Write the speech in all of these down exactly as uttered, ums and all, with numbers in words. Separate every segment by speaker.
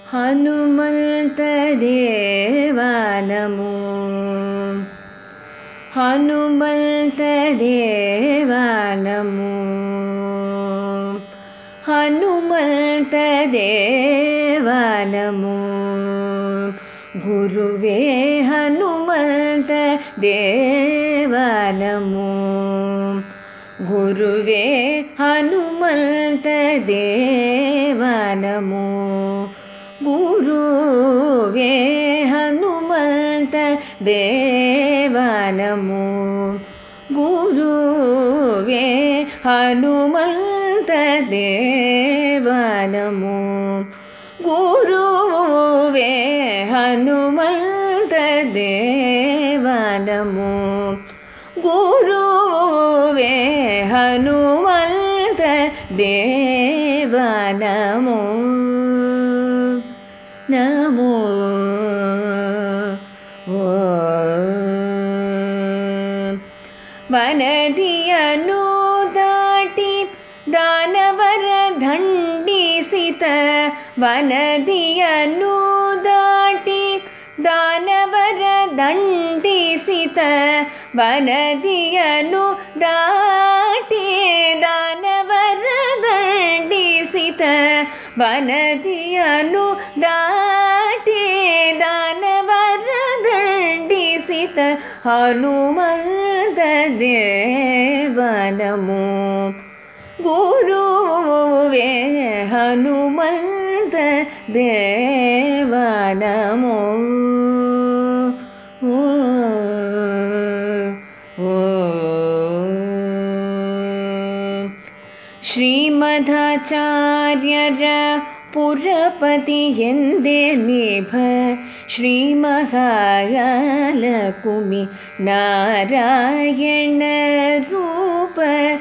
Speaker 1: ಹನುಮಂತ ದೇವ ನಮೋ ಹನುಮಂತ ದೇವ ನಮೋ ಹನುಮಂತ ದೇವ ನಮೋ ಗುರುವೇ ಹನುಮಂತ ದೇವ ನಮೋ ಗುರುವೇ ಹನುಮಂತ ದೇವ ನಮೋ ಗುರುವೇ ಹನುಮಂತ ದೇವ ನಮೋ ಗುರುವೇ ಹನುಮಂತ ದೇವ ನಮೋ ಗುರುವೇ ಹನುಮಂತ ದೇವ ನಮೋ ಗುರುವೇ ಹನುಮಂತ ದೇವ ನಮೋ ನಮೋ ವನದಿಯನ್ನು ದಾಟಿ ದಾನವರ ದಂಡಿಸಿತ ವನದಿಯನ್ನು ದಾಟಿ ದಾನವರ ದಂಡಿಸಿತ ವನದಿಯನ್ನು ದಾಟಿ ದಾನವರ ದಂಡಿಸಿತ ವನದಿಯನ್ನು ದಾಟಿ ದಾನವರ ದಂಡಿಸಿತ ಹನುಮಂತ ದೇವ ನಮೋ ಗುರುವೇ ಹನುಮಂತ ದೇವ ನಮೋ ಶ್ರೀಮದಾಚಾರ್ಯರ ಪುರಪತಿ ಎಂದೇ ನಿಭ ಶ್ರೀ ಮಹಾಲಕುಮಿ ನಾರಾಯಣ ರೂಪ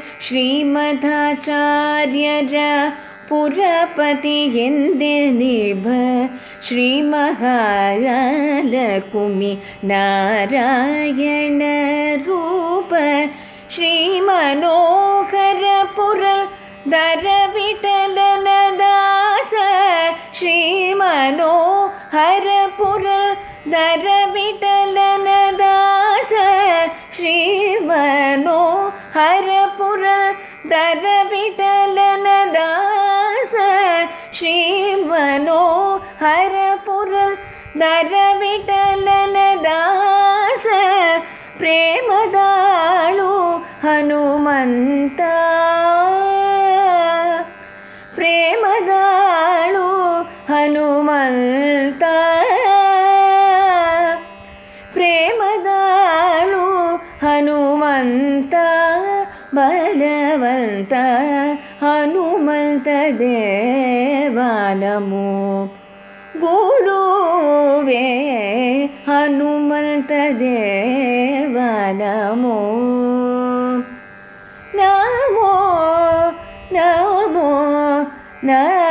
Speaker 1: ಶ್ರೀಮದಾಚಾರ್ಯರ ಪುರಪತಿ ಎಂದೇ ನಿಭ ಶ್ರೀ ಮಹಾಲಕುಮಿ ನಾರಾಯಣ ರೂಪ ಶ್ರೀ ಮನೋಹರ ಪುರ ದರ ವಿಠಲನ ದಾಸ ಶ್ರೀ ಮನೋಹರ ಪುರ ದರ ವಿಠಲನ ದಾಸ ಶ್ರೀ ಮನೋಹರ ಪುರ ದರ ವಿಠಲನ ದಾಸ ಶ್ರೀ ಮನೋಹರ ಪುರ ದರ ವಿಠಲನ ದಾಸ ಪ್ರೇಮದಾಳು ಹನುಮಂತ ಪ್ರೇಮದಾಳು ಹನುಮಂತ ಪ್ರೇಮದಾಳು ಹನುಮಂತ ಬಲವಂತ ಹನುಮಂತ ದೇವ ನಮೋ ಗುರುವೇ ಹನುಮಂತ ದೇವ ನಮೋ ನಮೋ ನಮೋ ನಮೋ